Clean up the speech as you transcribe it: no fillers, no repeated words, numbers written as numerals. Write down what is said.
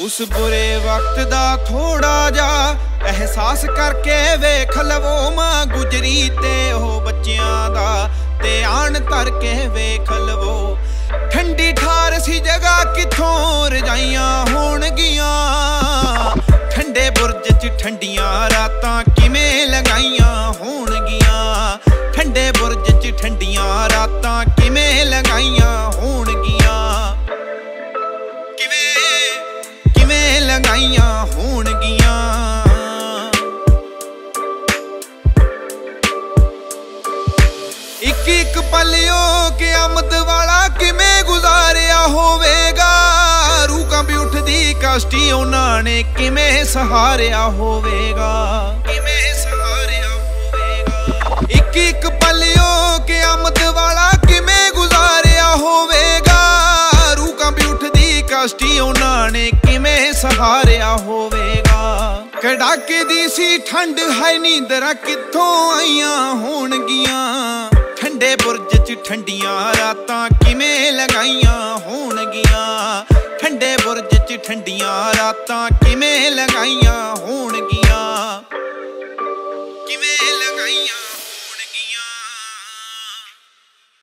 उस बुरे वक्त दा थोड़ा जा एहसास करके वेख लवो मां गुजरी ते ओ बच्चियां दा ते आन धर के वेख लवो। ठंडी ठार सी जगह किथों रजाइयां होणगियां, ठंडे बुरज च ठंडियां रातां किवें लगाइयां होणगियां, ठंडे बुरज च ठंडियां रातां किवें लगाइयां होणगियां, किवें लगाइयां होणगियां। एक एक पलियो क़यामत वाला किवें गुजारिया होवेगा, रूह कंबी उठदी कष्टी उन्हां ने किवें सहारिया होवेगा, किवें सहारिया होवेगा। एक एक पलियो क़यामत वाला किवें गुजारिया होवेगा, रूह कंबी उठदी कष्टी उन्हां ने किवें सहारिया होवेगा। कड़ाके दी सी ठंड है नींदरां कित्थों आईयां होणगियां, ठंडे बुरज च ठंडियां रातां किवें लगाइयां होणगियां, ठंडे बुरज च ठंडियां रातां किवें लगाइयां होणगियां।